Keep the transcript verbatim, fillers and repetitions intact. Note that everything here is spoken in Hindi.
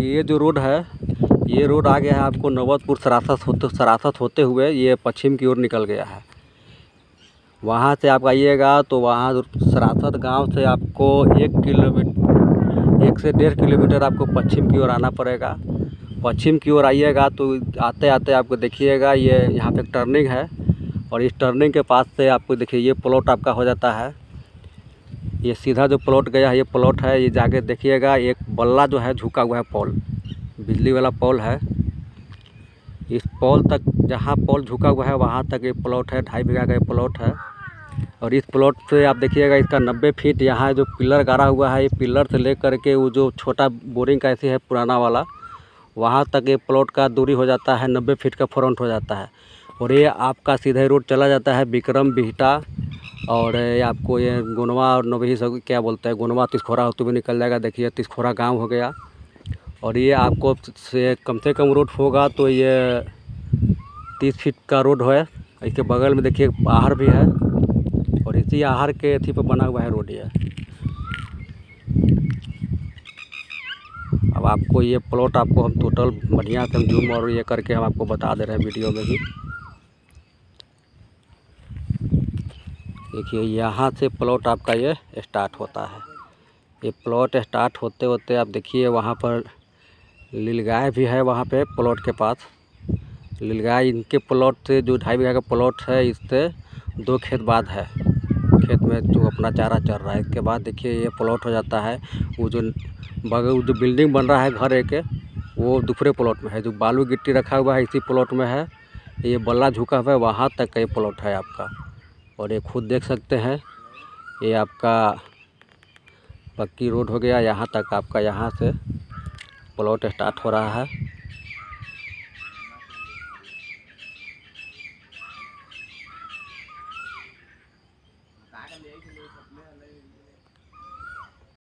देखिए ये जो रोड है, ये रोड आ गया है आपको नौबतपुर सरासत होते सरासत होते हुए ये पश्चिम की ओर निकल गया है। वहाँ से आप आइएगा तो वहाँ सरासत गांव से आपको एक किलोमीटर एक से डेढ़ किलोमीटर आपको पश्चिम की ओर आना पड़ेगा। पश्चिम की ओर आइएगा तो आते आते आपको देखिएगा ये यहाँ पे एक टर्निंग है, और इस टर्निंग के पास से आपको देखिए ये प्लॉट आपका हो जाता है। ये सीधा जो प्लॉट गया है ये प्लॉट है। ये जाके देखिएगा एक बल्ला जो है झुका हुआ है, पोल बिजली वाला पोल है। इस पोल तक, जहाँ पोल झुका हुआ है वहाँ तक ये प्लॉट है, ढाई बीघा का ये प्लॉट है। और इस प्लॉट से आप देखिएगा इसका नब्बे फीट यहाँ जो पिलर गाड़ा हुआ है, ये पिलर से लेकर के वो जो छोटा बोरिंग का ऐसे है पुराना वाला, वहाँ तक ये प्लॉट का दूरी हो जाता है, नब्बे फीट का फ्रंट हो जाता है। और ये आपका सीधे रोड चला जाता है विक्रम बिहटा, और ये आपको ये गुनवा और नवही सब क्या बोलते हैं, गुनवा तिसखोरा होते हुए निकल जाएगा। देखिए तिसखोरा गांव हो गया। और ये आपको से कम से कम रोड होगा तो ये तीस फीट का रोड है। इसके बगल में देखिए आहर भी है, और इसी आहर के अथी पर बना हुआ है रोड ये। अब आपको ये प्लॉट आपको हम टोटल बढ़िया से हम जूम और ये करके हम आपको बता दे रहे हैं वीडियो में ही। देखिए यहाँ से प्लॉट आपका ये स्टार्ट होता है। ये प्लॉट स्टार्ट होते होते आप देखिए वहाँ पर लीलगाय भी है, वहाँ पे प्लॉट के पास लीलगाय इनके प्लॉट से जो ढाई बीघा का प्लॉट है, इससे दो खेत बाद है, खेत में जो अपना चारा चल रहा है। इसके बाद देखिए ये प्लॉट हो जाता है। वो जो बगल जो बिल्डिंग बन रहा है घर एक, वो दूसरे प्लॉट में है। जो बालू गिट्टी रखा हुआ है इसी प्लॉट में है। ये बल्ला झुका हुआ है, वहाँ तक का ये प्लॉट है आपका। और ये खुद देख सकते हैं ये आपका पक्की रोड हो गया। यहाँ तक आपका यहाँ से प्लॉट स्टार्ट हो रहा है।